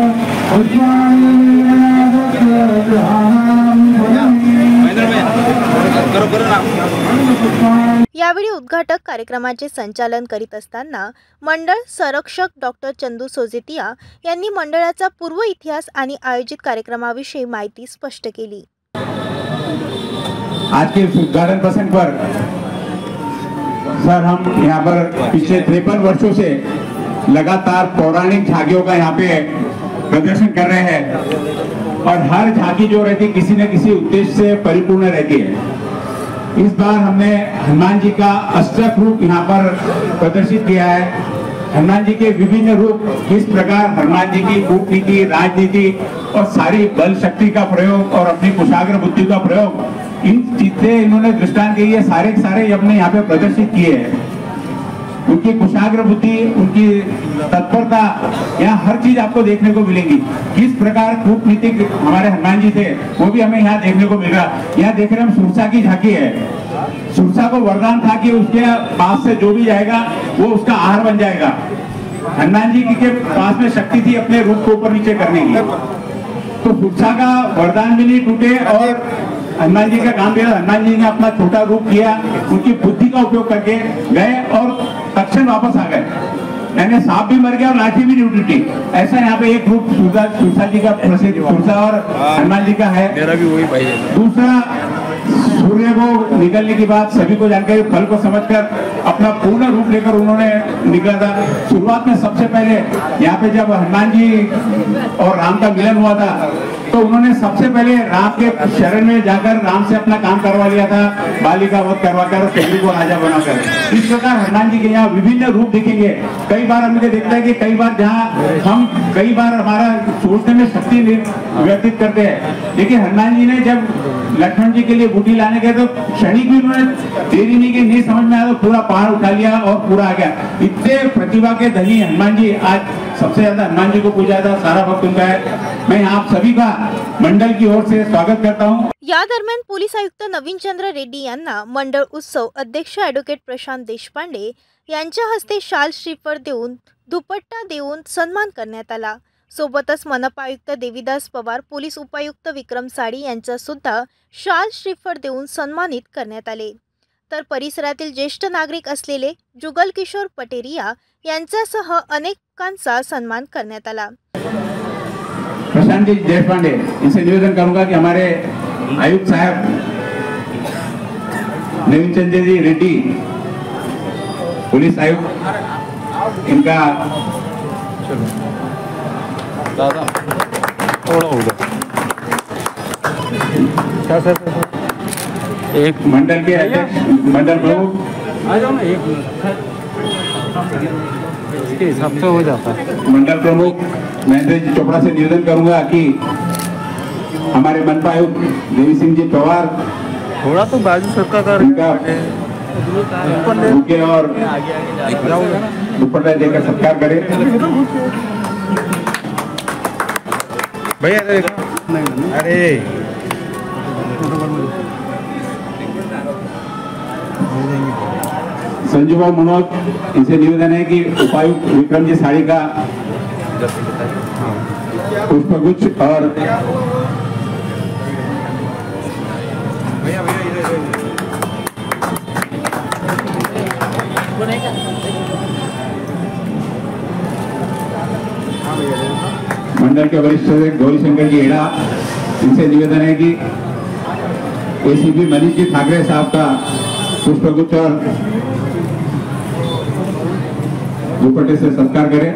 यावेळी उद्घाटक कार्यक्रमाचे संचालन करीत असताना मंडळ संरक्षक डॉक्टर चंदू सोजेतिया यांनी मंडळाचा पूर्व इतिहास आणि आयोजित कार्यक्रमाविषयी माहिती स्पष्ट केली। आज के उद्घाटन प्रसंग पर सर हम यहाँ पर पिछले 53 वर्षों से लगातार पौराणिक झांकियों का यहाँ पे प्रदर्शन कर रहे हैं और हर झांकी जो रहती है किसी न किसी उद्देश्य से परिपूर्ण रहती है। इस बार हमने हनुमान जी का अष्टक रूप यहाँ पर प्रदर्शित किया है। हनुमान जी के विभिन्न रूप किस प्रकार हनुमान जी की कूटनीति, राजनीति और सारी बल शक्ति का प्रयोग और अपनी कुशाग्र बुद्धि का प्रयोग, इन चीजें इन्होंने दृष्टांत के लिए सारे हमने यहाँ पे प्रदर्शित किए हैं। उनकी कुशाग्र बुद्धि, उनकी तत्परता, यहाँ हर चीज आपको देखने को मिलेगी। किस प्रकार कूटनीतिक हमारे हनुमान जी थे वो भी हमें यहाँ देखने को मिल रहा। यहाँ देख रहे हम सुरसा की झांकी है। सुरसा को वरदान था कि उसके पास से जो भी जाएगा वो उसका आहार बन जाएगा। हनुमान जी के पास में शक्ति थी अपने रूप को ऊपर नीचे करने की, तो सुरसा का वरदान भी नहीं टूटे और हनुमान जी का काम दिया। हनुमान जी ने अपना छोटा रूप किया, उनकी बुद्धि का उपयोग करके गए और तक्षण वापस आ गए, यानी सांप भी मर गया और लाठी भी नहीं टूटी। ऐसा यहाँ पे एक रूप सुरसा जी का प्रसिद्ध सुरसा और हनुमान जी का है। मेरा भी वही भाई है। दूसरा, सूर्य को निकलने की बात सभी को जानकारी, फल को समझकर अपना पूर्ण रूप लेकर उन्होंने निकला था। शुरुआत में सबसे पहले यहाँ पे जब हनुमान जी और राम का मिलन हुआ था तो उन्होंने सबसे पहले राम के शरण में जाकर राम से अपना काम करवा लिया था, बाली का वध करवाकर और शरीर को राजा बनाकर। इस प्रकार हनुमान जी के यहाँ विभिन्न रूप दिखेंगे। कई बार हमने देखता है कि कई बार हमारा सोचने में शक्ति व्यतीत करते हैं, लेकिन हनुमान जी ने जब लक्ष्मण जी के लिए बूटी लाने गए तो क्षणिक भी उन्होंने देरी नहीं की, नहीं समझ में आया तो पूरा पहाड़ उठा लिया और पूरा आ गया। इतने प्रतिभा के धनी हनुमान जी, आज सबसे ज्यादा हनुमान जी को पूजा था, सारा भक्त उनका है। मैं आप सभी का मंडल की ओर से स्वागत करता हूँ। या दरम्यान पोलीस आयुक्त नवीनचंद्र रेड्डी यांना मंडळ उत्सव अध्यक्ष ॲडव्होकेट प्रशांत देशपांडे यांच्या हस्ते शाल श्रीफळ देऊन दुपट्टा देऊन सन्मान करण्यात आला। सोबतच मनपा आयुक्त देवीदास पवार, पोलीस उपायुक्त विक्रम साडी यांचा सुद्धा शाल श्रीफळ देऊन सन्मानित करण्यात आले। तर परिसरातील ज्येष्ठ नागरिक असलेले जुगल किशोर पटेरिया यांच्यासह अनेकांचा सन्मान करण्यात आला। प्रशांत देशपांडे, इनसे निवेदन करूंगा कि हमारे आयुक्त साहब नवीनचंद्र जी रेड्डी, पुलिस आयुक्त, इनका दादा थोड़ा होगा क्या सर एक मंडल के अध्यक्ष मंडल प्रमुख आ जाओ ना, एक मिनट इसके हिसाब से हो जाता है। मंडल प्रमुख महेंद्र जी चोपड़ा से निवेदन करूंगा कि हमारे मनपा आयुक्त देवी सिंह जी पवार थोड़ा तो बाजू सरकार का उनका बुके और दुपट्टा देकर सत्कार करें। भैया अरे संजूभाई मनोज, इनसे निवेदन है कि उपायुक्त विक्रम जी साड़ी का पुष्पगुच्छ और मंडल के वरिष्ठ सदस्य गौरीशंकर जी हेड़ा, इनसे निवेदन है कि एसीपी मनीष जी ठाकरे साहब का पुष्पगुच्छ और दुपट्टे से सत्कार करें।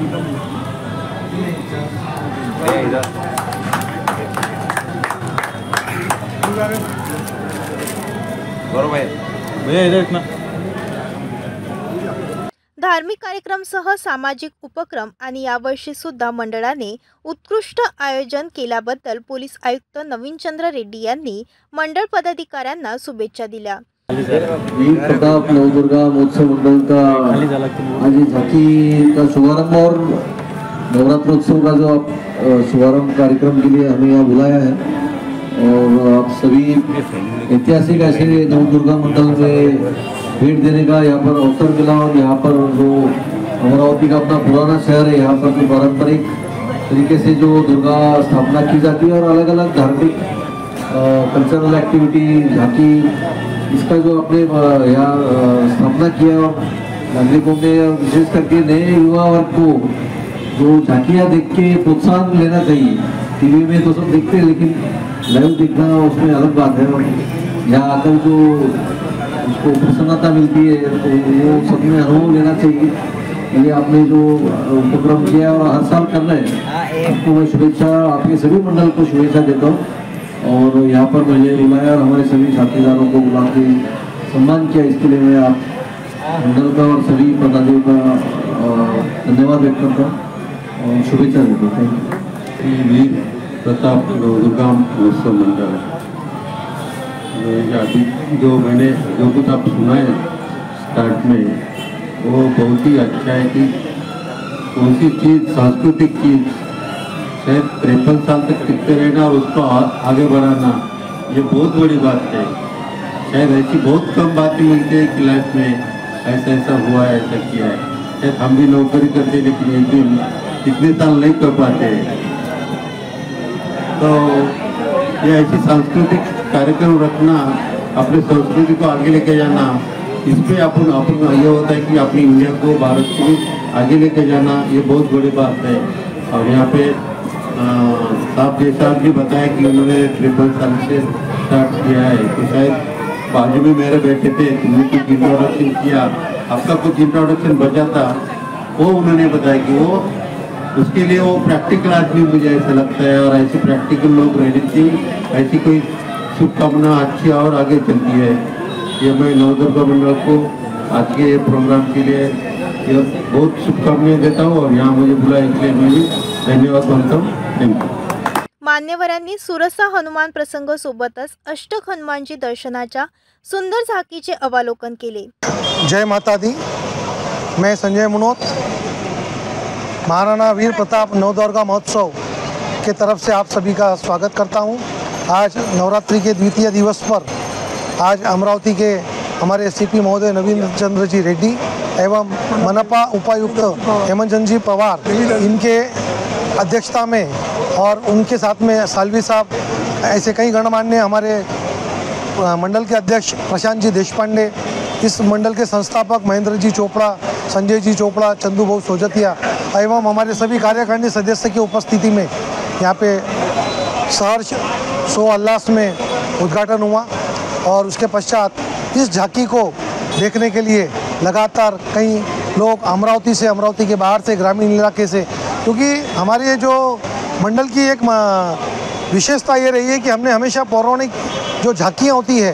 धार्मिक कार्यक्रमसह सामाजिक उपक्रम आणि यावर्षी सुद्धा मंडळाने उत्कृष्ट आयोजन केल्याबद्दल पोलीस आयुक्त नवीनचंद्र रेड्डी यांनी मंडळ पदाधिकाऱ्यांना शुभेच्छा दिल्या। वीर प्रताप नवदुर्गा महोत्सव मंडल का आज झांकी का शुभारंभ और नवरात्रोत्सव का जो शुभारंभ कार्यक्रम के लिए हमें यहाँ बुलाया है और आप सभी ऐतिहासिक ऐसे नवदुर्गा मंडल में भेंट देने का यहाँ पर अवसर मिला और यहाँ पर जो अमरावती का अपना पुराना शहर है, यहाँ पर जो पारंपरिक तरीके से जो दुर्गा स्थापना की जाती है और अलग अलग धार्मिक कल्चरल एक्टिविटी झांकी, इसका जो अपने यहाँ स्थापना किया और नागरिकों ने विशेष करके नए युवा वर्ग को जो झांकियाँ देख के प्रोत्साहन लेना चाहिए। टीवी में तो सब देखते हैं लेकिन लाइव देखना उसमें अलग बात है और यहाँ आकर जो उसको प्रसन्नता मिलती है तो वो सबने अनुभव लेना चाहिए। ये आपने जो उपक्रम किया और हर साल कर रहे हैं, आपको मैं शुभेच्छा, आपके सभी मंडल को शुभेच्छा देता हूँ और यहाँ पर मुझे बुलाया और हमारे सभी साथीदारों को बुला के सम्मान किया, इसके लिए मैं आप मंडल का और सभी पदाधिकारियों का धन्यवाद व्यक्त करता हूँ और शुभेच्छा देता हूँ। वीर प्रताप नवदुर्गा महोत्सव मंडल अभी जो मैंने जो कुछ आप सुनाए स्टार्ट में वो बहुत ही अच्छा है कि कौन सी चीज़ सांस्कृतिक चीज़ शायद 53 साल तक टिकते रहना और उसको आगे बढ़ाना, ये बहुत बड़ी बात है। शायद ऐसी बहुत कम बातें मिलती है कि लाइफ में ऐसा ऐसा हुआ है, ऐसा किया है। शायद हम भी नौकरी करते लेकिन एक दिन इतने साल नहीं कर पाते। तो ये ऐसी सांस्कृतिक कार्यक्रम रखना, अपने संस्कृति को आगे लेके जाना, इस पे अपन ये होता है कि अपनी इंडिया को, भारत को आगे लेके जाना, ये बहुत बड़ी बात है। और यहाँ पे साहब जैसा भी बताया कि उन्होंने 53 साल से स्टार्ट किया है, तो शायद बाजू में मेरे बैठे थे, तुमने कुछ इंट्रोडक्शन किया, आपका कुछ इंट्रोडक्शन बचा था, वो उन्होंने बताया कि वो उसके लिए वो प्रैक्टिकल आदमी मुझे ऐसा लगता है और ऐसे प्रैक्टिकल लोग रहने चाहिए। ऐसी कोई शुभकामना अच्छी और आगे चलती है। ये मैं नवदुर्गा मंडल को आज के प्रोग्राम के लिए ये बहुत शुभकामनाएं देता हूँ और यहाँ मुझे बुलाया इसलिए मैं भी धन्यवाद मानता हूँ। Thank you. मान्यवरांनी सुरसा हनुमान प्रसंग सोबतच अष्टक हनुमानजी दर्शनाच्या सुंदर झाकीचे अवलोकन केले। जय माता दी। मैं संजय मनोज, महाराणा वीर प्रताप नवदुर्गा महोत्सव के तरफ से आप सभी का स्वागत करता हूं। आज नवरात्रि के द्वितीय दिवस पर आज अमरावती के हमारे सीपी महोदय नवीनचंद्र जी रेड्डी एवं मनपा उपायुक्त हेमंत जी पवार, इनके अध्यक्षता में और उनके साथ में सालवी साहब, ऐसे कई गणमान्य हमारे मंडल के अध्यक्ष प्रशांत जी देशपांडे, इस मंडल के संस्थापक महेंद्र जी चोपड़ा, संजय जी चोपड़ा, चंदू भाऊ सोजतिया एवं हमारे सभी कार्यकारिणी सदस्य की उपस्थिति में यहाँ पे सहर्ष सो उल्लास में उद्घाटन हुआ और उसके पश्चात इस झांकी को देखने के लिए लगातार कई लोग अमरावती से, अमरावती के बाहर से, ग्रामीण इलाके से, क्योंकि हमारे जो मंडल की एक विशेषता ये रही है कि हमने हमेशा पौराणिक जो झांकियाँ होती है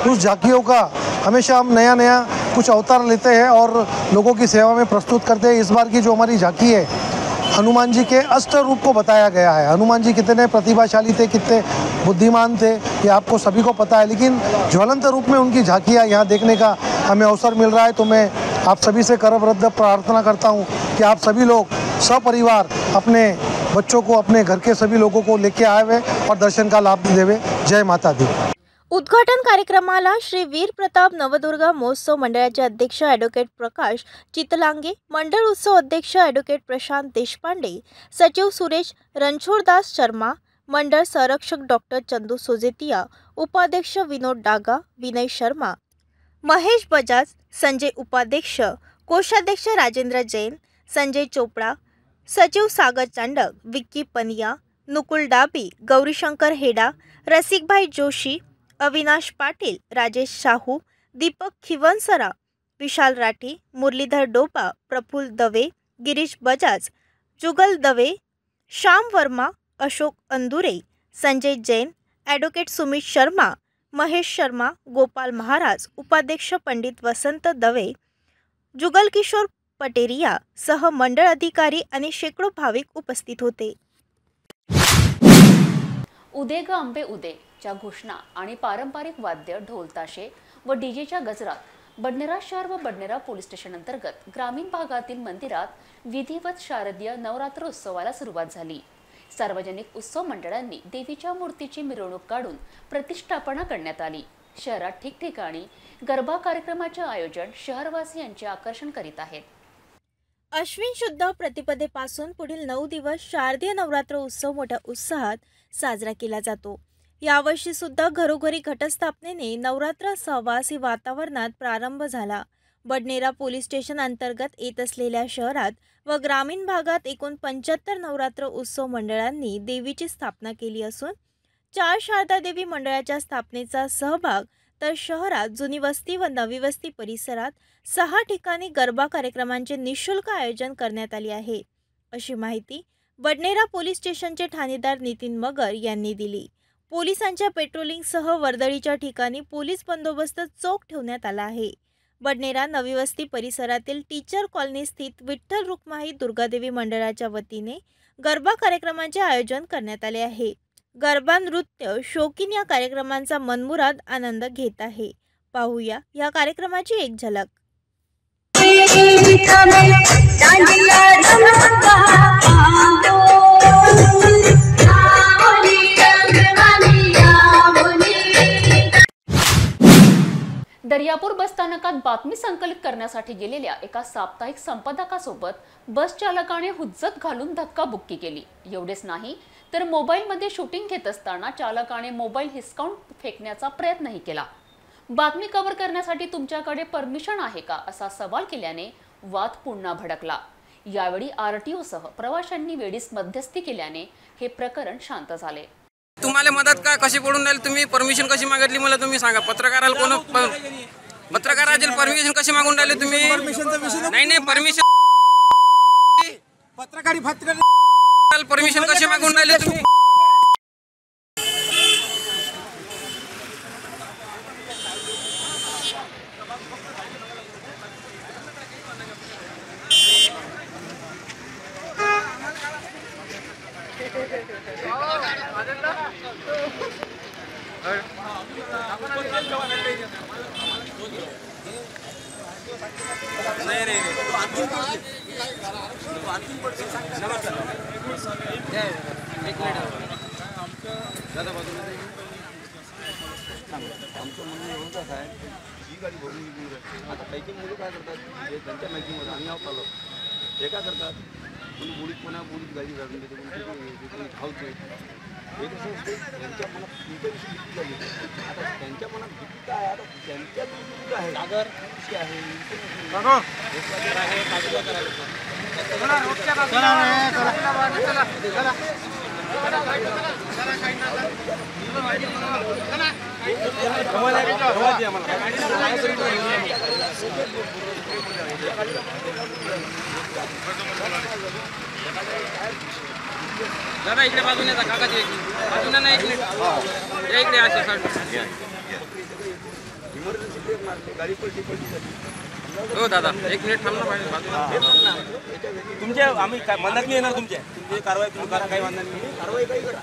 उस झांकियों का हमेशा हम नया नया कुछ अवतार लेते हैं और लोगों की सेवा में प्रस्तुत करते हैं। इस बार की जो हमारी झांकी है, हनुमान जी के अष्ट रूप को बताया गया है। हनुमान जी कितने प्रतिभाशाली थे, कितने बुद्धिमान थे, ये आपको सभी को पता है, लेकिन ज्वलंत रूप में उनकी झांकियाँ यहाँ देखने का हमें अवसर मिल रहा है। तो मैं आप सभी से करबद्ध प्रार्थना करता हूँ कि आप सभी लोग सपरिवार अपने बच्चों को, अपने घर के सभी लोगों को लेके आए हुए और दर्शन का लाभ देवे। जय माता दी। उद्घाटन कार्यक्रमाला श्री वीर प्रताप नवदुर्गा महोत्सव मंडळाचे अध्यक्ष ॲडव्होकेट प्रकाश चितलांगे, मंडळ उत्सव अध्यक्ष ॲडव्होकेट प्रशांत देशपांडे, सचिव सुरेश रणछोडदास शर्मा, मंडळ संरक्षक डॉक्टर चंदू सोजेतिया, उपाध्यक्ष विनोद डागा, विनय शर्मा, महेश बजाज, संजय उपाध्यक्ष, कोषाध्यक्ष राजेंद्र जैन, संजय चोपड़ा, सचिव सागर चांडक, विक्की पनिया, नुकुल डाबी, गौरीशंकर हेडा, रसिकभाई जोशी, अविनाश पाटील, राजेश शाहू, दीपक खिवनसरा, विशाल राठी, मुरलीधर डोपा, प्रफुल्ल दवे, गिरीश बजाज, जुगल दवे, श्याम वर्मा, अशोक अंदुरे, संजय जैन, ॲडव्होकेट सुमित शर्मा, महेश शर्मा, गोपाल महाराज, उपाध्यक्ष पंडित वसंत दवे, जुगल किशोर पटेरिया सह मंडळ अधिकारी आणि शेकडो भाविक उपस्थित होते। उदे ग आंबे उदे च्या घोषणा आणि पारंपरिक वाद्य ढोल ताशे व डीजेच्या गजरात बडनेरा शहर व बडनेरा पोलीस स्टेशन अंतर्गत ग्रामीण भागातील मंदिरात विधिवत शारदीय नवरात्र उत्सवाला सुरुवात झाली। सार्वजनिक उत्सव मंडळांनी देवीच्या मूर्तीची मिरवणूक काढून प्रतिष्ठापना करण्यात आली। शहरात ठिकठिकाणी गरबा कार्यक्रमाचे आयोजन शहरवासियांचे आकर्षण करीत आहेत। अश्विन शुद्ध प्रतिपदेपासून पुढील 9 दिवस शारदीय नवरात्र उत्सव मोठ्या उत्साहात साजरा केला जातो। यावर्षी सुद्धा घरोघरी घटस्थापनेने नवरात्र सहवासी वातावरणात प्रारंभ झाला। बडनेरा पोलीस स्टेशन अंतर्गत येत असलेल्या शहरात व ग्रामीण भागात एकूण 75 नवरात्र उत्सव मंडळांनी देवीची स्थापना केली असून 4 शारदा देवी मंडळाच्या स्थापनेचा सहभाग, तर शहरात जुनी वस्ती व नवी वस्ती परिसरात 6 ठिकाणी गरबा कार्यक्रमांचे निःशुल्क आयोजन करण्यात आले आहे, अशी माहिती बडनेरा पोलीस स्टेशनचे ठाणेदार नितीन मगर यांनी दिली। पोलिसांच्या पेट्रोलिंगसह वर्दळीच्या ठिकाणी पोलीस बंदोबस्त चोख ठेवण्यात आला आहे। बडनेरा नवी वस्ती परिसरातील टीचर कॉलनी स्थित विठ्ठल रुक्माई दुर्गादेवी मंडळाच्या वतीने गरबा कार्यक्रमांचे आयोजन करण्यात आले आहे। गरबा नृत्य शौकीन या कार्यक्रमांचा मनमुराद आनंद घेत आहे। पाहूया या कार्यक्रमाची एक झलक। दर्यापूर बसस्थानकात बातमी संकलित करण्यासाठी गेलेल्या एका साप्ताहिक संपादकासोबत बस चालकाने हुज्जत घालून धक्काबुक्की केली। एवढेच नाही तर मोबाईलमध्ये शूटिंग घेत असताना चालकाने मोबाईल हिसकावून फेकण्याचा प्रयत्नही केला। बातमी कव्हर करण्यासाठी तुमच्याकडे परमिशन आहे का असा सवाल केल्याने वाद पुन्हा भडकला। यावेळी आरटीओ सह प्रवाशांनी वेळीच मध्यस्थी केल्याने हे प्रकरण शांत झाले। तुम्हाला मदत का कशी पडून राहील, तुम्ही परमिशन कशी मागितली मला तुम्ही सांगा। पत्रकाराला कोण पत्रकाराची परमिशन कशी मागून राहिले तुम्ही? नाही परमिशन पत्रकारी परमिशन कशी मागून राहिले तुम्ही? आमचं म्हणणं एवढंच आहे, ही गाडी भरून आता काही मुलं काय करतात, त्यांच्या मॅचिंगमध्ये आम्ही आलो हे काय करतात, कोणी बुडीत बुडीत गाडी जाऊन देते, कोणी धावते। हे कसं असते, त्यांच्या मनात तुमच्याविषयी भीती झाली। आता त्यांच्या मनात भीती काय आहे, आता त्यांच्या भीती आहे सागर कशी आहे दादा इकडे बाजूने जा, काकाची बाजूने नाही, इकडे या, इकडे अशा समोर मारले गाडी पलटी झाली. हो दादा, एक मिनिट थांब ना बाजूला. तुमच्या आम्ही काय मदत नाही येणार तुमच्या तुमची कारवाई तुम्ही करा, काही वांधा नाही. कारवाई काही करा.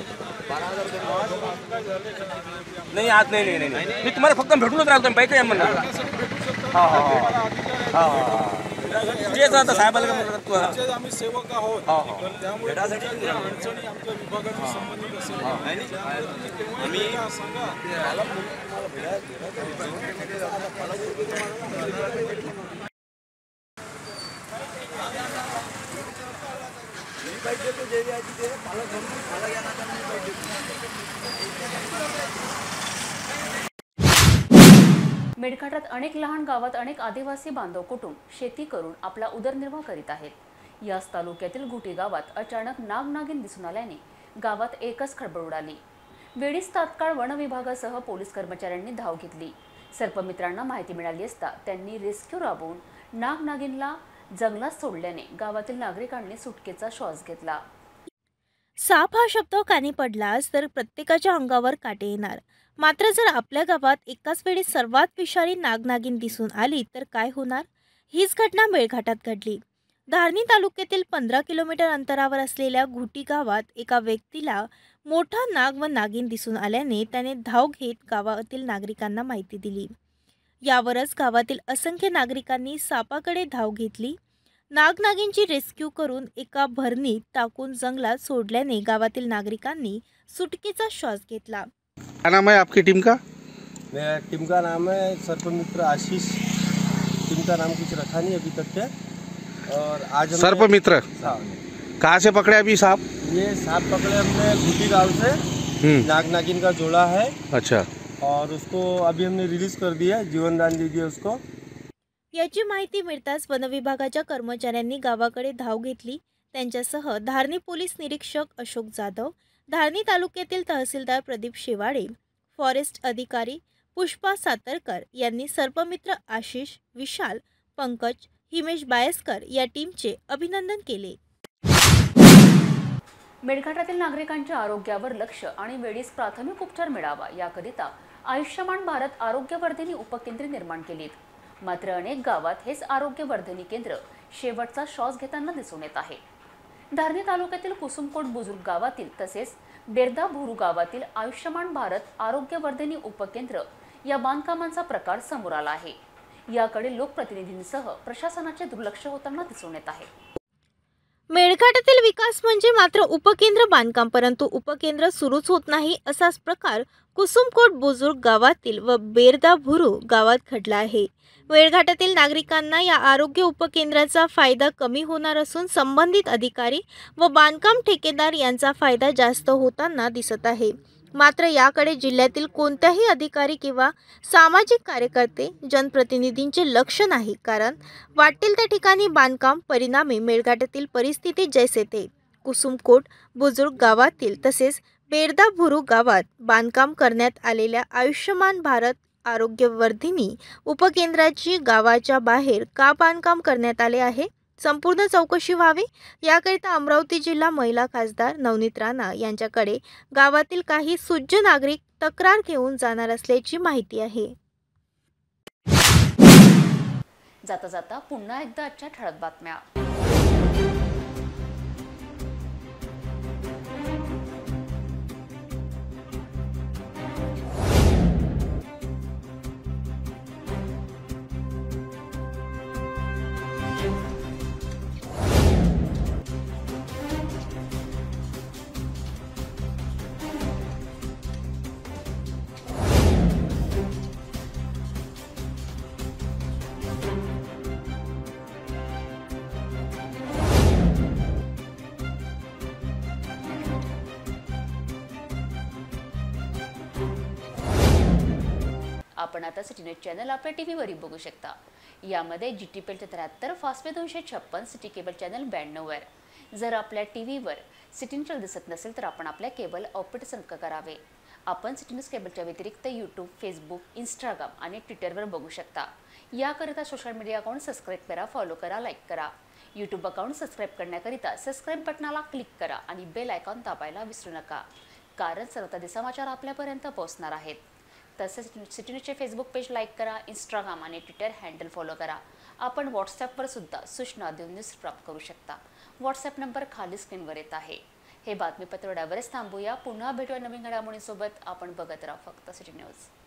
12,000 नाही आज नाही नाही नाही मी तुम्हाला फक्त भेटूनच राहतो. बाईक या म्हणणार. हा हा हा हा तेच आता साहेबाला काय म्हणतात आम्ही सेवक आहोत. त्यामुळे अडचणी आमच्या विभागाशी संबंधित असेल आम्ही सांगा. मेळघाटात अनेक लहान गावात अनेक आदिवासी बांधव कुटुंब शेती करून आपला उदरनिर्वाह करीत आहेत. याच तालुक्यातील घुटी गावात अचानक नागनागिन दिसून आल्याने गावात एकच खळबळ उडाली. वेळीच तात्काळ वन विभागासह पोलीस कर्मचाऱ्यांनी धाव घेतली. सर्पमित्रांना माहिती मिळाली असता त्यांनी रेस्क्यू राबवून नागनागिनला जंगलात सोडल्याने गावातील नागरिकांनी सुटकेचा श्वास घेतला. साप हा शब्द कानी पडलास तर प्रत्येकाच्या अंगावर काटे येणार. मात्र जर आपल्या गावात एकाच वेळी सर्वात विषारी नागनागिन दिसून आली तर काय होणार? हीच घटना मेळघाटात घडली. धारणी तालुक्यातील 15 किलोमीटर अंतरावर असलेल्या घुटी गावात एका व्यक्तीला मोठा नाग व नागिन दिसून आल्याने त्याने धाव घेत गावातील नागरिकांना माहिती दिली. यावरच गावातील असंख्य नागरिकांनी सापाकडे धाव घेतली. नागनागिनची रेस्क्यू करून एका भरणीत टाकून जंगलात सोडल्याने गावातील नागरिकांनी सुटकेचा श्वास घेतला. क्या नाम है आपकी टीम का? मेरा टीम का नाम है सर्पमित्र आशीष. टीम का नाम कुछ रखा नहीं अभी तक के. और आज सर्पमित्र कहाँ से पकड़े अभी सांप? ये सांप पकड़े हमने घुटी गांव से. नागनागिन का जोड़ा है. अच्छा. और उसको अभी हमने रिलीज कर दिया, जीवनदान दे दिया उसको. याची माहिती मिळताच वनविभागाच्या कर्मचाऱ्यांनी गावाकडे धाव घेतली. त्यांच्यासह धारणी पोलीस निरीक्षक अशोक जाधव, धारणी तालुक्यातील तहसीलदार प्रदीप शेवाळे, फॉरेस्ट अधिकारी पुष्पा सातरकर यांनी सर्पमित्र आशिष, विशाल, पंकज, हिमेश बायस्कर या टीमचे अभिनंदन केले. मेळघाटातील नागरिकांच्या आरोग्यावर लक्ष आणि वेळीच प्राथमिक उपचार मिळावा याकरिता आयुष्यमान भारत आरोग्यवर्धिनी उपकेंद्रे निर्माण केलीत. मात्र अनेक गावात हेच आरोग्यवर्धिनी केंद्र शेवटचा श्वास घेताना दिसून येत आहे. धारणी तालुक्यातील कुसुमकोट बुजुर्ग गावातील तसेच बेरदा भुरू गावातील आयुष्यमान भारत आरोग्यवर्धिनी उपकेंद्र या बांधकामांचा प्रकार समोर आला आहे. याकडे लोकप्रतिनिधींसह प्रशासनाचे दुर्लक्ष होताना दिसून येत आहे. मेळघाटातील विकास म्हणजे मात्र उपकेंद्र बांधकाम, परंतु उपकेंद्र सुरूच होत नाही असाच प्रकार कुसुमकोट बुजुर्ग गावातील व बेरदा भुरू गावात घडला आहे. मेळघाटातील नागरिकांना या आरोग्य उपकेंद्राचा फायदा कमी होणार असून संबंधित अधिकारी व बांधकाम ठेकेदार यांचा फायदा जास्त होताना दिसत आहे. मात्र याकडे जिल्ह्यातील कोणत्याही अधिकारी किंवा सामाजिक कार्यकर्ते जनप्रतिनिधींचे लक्ष नाही. कारण वाटेल त्या ठिकाणी बांधकाम, परिणामी मेळघाटातील परिस्थिती जैसे थे. कुसुमकोट बुजुर्ग गावातील तसेच बेरदा भुरू गावात बांधकाम करण्यात आलेल्या आयुष्यमान भारत आरोग्यवर्धिनी उपकेंद्राची गावाच्या बाहेर का बांधकाम करण्यात आले आहे, संपूर्ण चौकशी व्हावी याकरिता अमरावती जिल्हा महिला खासदार नवनीत राणा यांच्याकडे गावातील काही सुज्ञ नागरिक तक्रार घेऊन जाणार असल्याची माहिती आहे. जाता जाता पुन्हा एकदा आजच्या ठळक बातम्या. आपण आता सिटी न्यूज चॅनल आपल्या टीव्हीवरही बघू शकता. यामध्ये GTPL 73, Fastway 256, city cable channel 92 वर. जर आपल्या टीव्हीवर सिटी न्यूज दिसत नसेल तर आपण आपल्या केबल ऑपरेटर संपर्क करावे. आपण सिटी न्यूज केबलच्या व्यतिरिक्त YouTube, Facebook, Instagram आणि ट्विटरवर बघू शकता. याकरिता सोशल मीडिया अकाउंट सबस्क्राईब करा, फॉलो करा, लाईक करा. YouTube अकाउंट सबस्क्राईब करण्याकरिता सबस्क्राईब बटनाला क्लिक करा आणि बेल आयकॉन दाबायला विसरू नका. कारण सर्वताधी समाचार आपल्यापर्यंत पोहोचणार आहेत. तसेच सिटी न्यूजचे फेसबुक पेज लाईक करा, इंस्टाग्राम आणि ट्विटर हँडल फॉलो करा. आपण व्हॉट्सॲपवर सुद्धा सूचना देऊन न्यूज प्राप्त करू शकता. व्हॉट्सॲप नंबर खाली स्क्रीनवर येत आहे. हे बातमीपत्र एवढ्यावरच थांबूया. पुन्हा भेटूया नवीन घडामोडींसोबत. आपण बघत राहा फक्त सिटी न्यूज.